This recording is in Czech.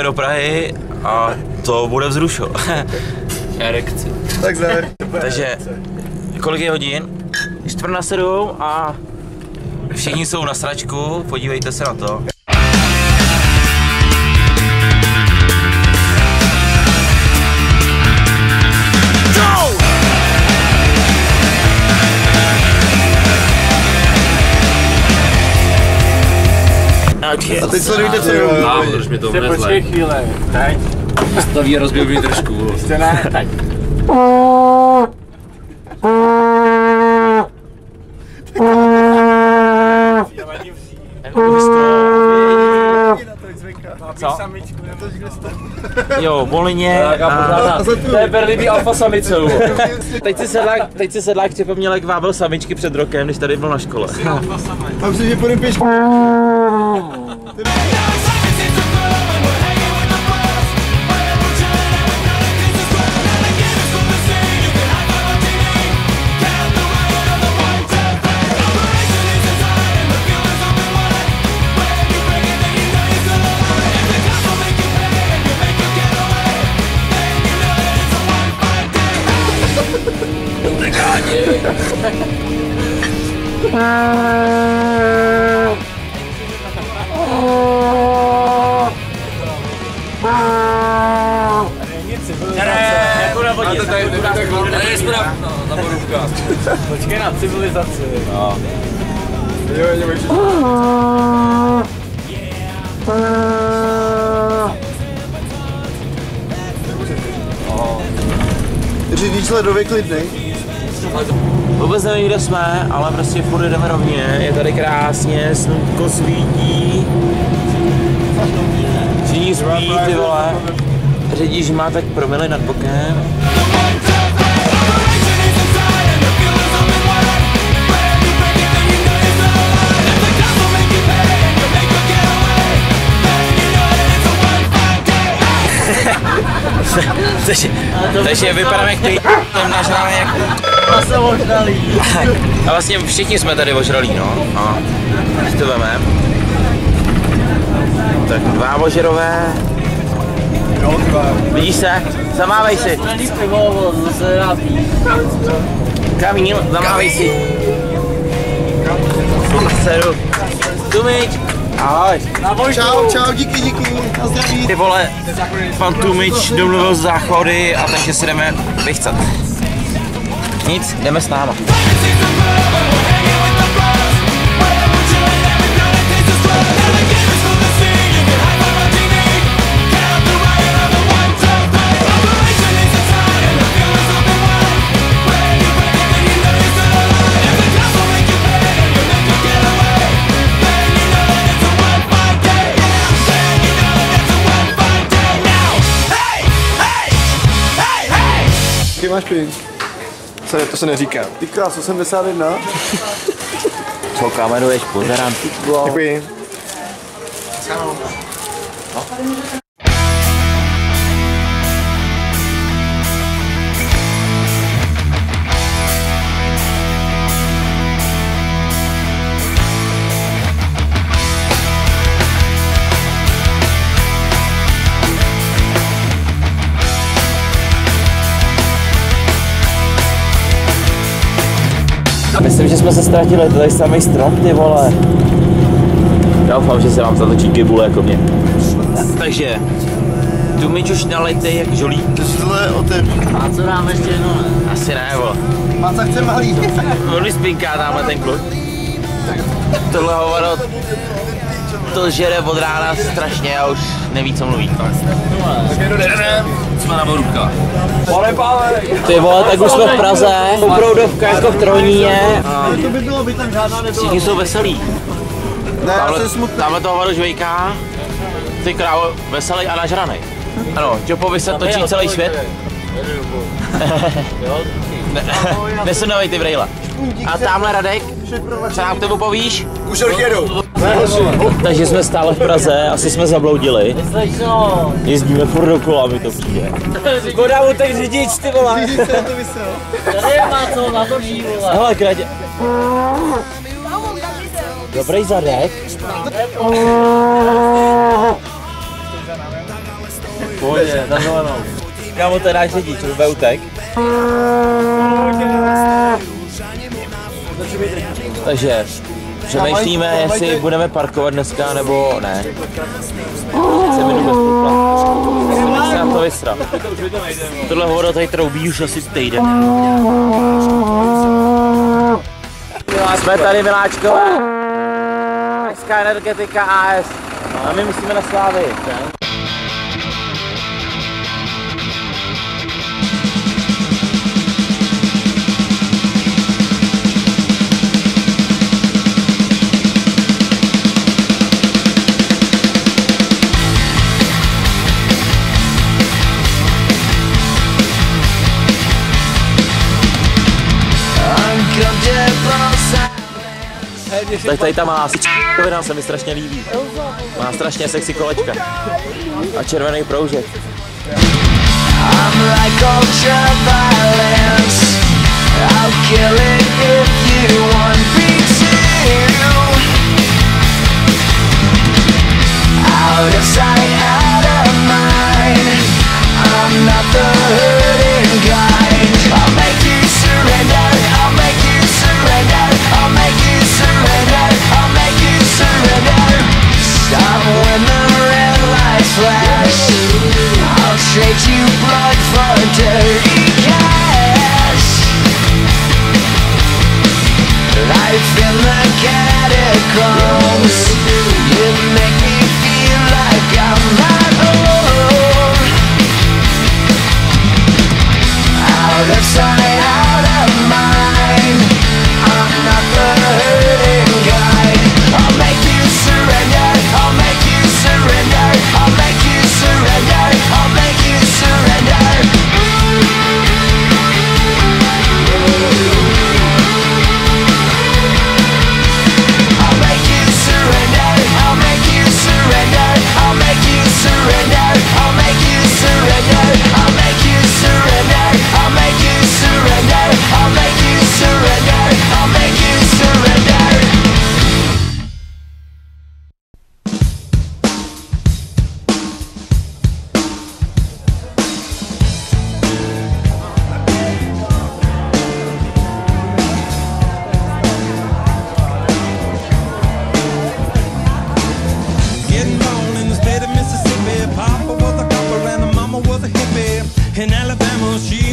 do Prahy a to bude vzrušo. Erekce. Takže kolik je hodin? 6:45 a všichni jsou na sračku, podívejte se na to. A teď sledujte, co robí. Drž mi to vnezle. Počkej chvíli, teď. Staví rozbil výdržku. Ještě ne, teď. Co? Jo, Volině. To je berlivý alfa samicou. Teď si sedlák připomněl, jak vábel samičky před rokem, když tady byl na škole. A myslím, že půjdem pěšky. Počkej na civilizaci. Jo, jdeme všichni. Řidič ledově klidnej. Vůbec nevím, kde jsme, ale prostě furt jdeme rovně, je tady krásně, slunko svítí. Všichni spí, ty vole. Řidič má tak promily nad bokem. Takže vypadáme jak ty nažrali jak... A jsem ožralý. A vlastně všichni jsme tady ožralí, no. A když to vememe. Tak 2 ožerové. Vidíš se? Zamávej si. Kamíl, zamávej si. Seru. Tumič. Ahoj. Čau, díky. Na zdraví. Ty vole, pan Tumič domluvil záchody a takže si jdeme vychcat. Nic, jdeme s náma. Jaký máš pin? To se neříká. Ty krás, 81. Co kameruješ, pozerám. Děkuji. Myslím, že jsme se ztratili, to je samý strom, ty vole. Doufám, že se vám zatočí gibule jako mě. Takže, Tumič už nalitej jak žolík. To si tohle otevří. A co dáme ještě jedno? Asi ne, vole. Máca chce malý. On spinká tamhle ten kluk. Tohle hovado, to žere od rána strašně a už neví, co mluví. Jsme na borůvkách. Ty vole, tak už jsme v Praze, opravdovka jako v Troníně. To by bylo, by tam žádná nebyla. Všichni jsou veselí. Ne, já jsem smutný. Tamhle toho hovado žvejká, ty krávo, veselý a nažranej. Ano, Jopovi se točí celý svět. Nesundavej ty brejle. A tamhle Radek, co nám k tomu povíš? Už jedou. Takže jsme stále v Praze, asi jsme zabloudili. Jezdíme furt dokola, mi to přijde. Voda mu tak řidič, ty vole. Řidič se to vysel. Tady má co, na to ží, vole. Hele, krátě. Dobrý zadek. Pohodě, na zelenou. Kámo, to dáš řidič, bude utek. Takže přemýšlíme, jestli budeme parkovat dneska nebo ne. 10 minut bez tepla. Se nám to vysra. Tohle voda tady troubí už asi týden. Jsme tady, miláčkové. Pražská energetika AS. A my musíme na Slávy. Tak tady ta má asi nám se mi strašně líbí. Má strašně sexy kolečka. A červený proužek. Trade you blood for dirty cash. Life in the catacombs. You make me feel like I'm not alone. Out of sight, out of mind. I'm not the hurting guy. I'll make you surrender. I'll make you surrender. I'll make you surrender. I'll make you surrender. I'll make you surrender. I'll make you surrender. I'll make you surrender. I'll make you surrender. I'll make you surrender. I'll make you surrender. I'll make you surrender. I'll make you surrender. Getting born in the state of Mississippi. Papa was a copper and the mama was a hippie. In Alabama, she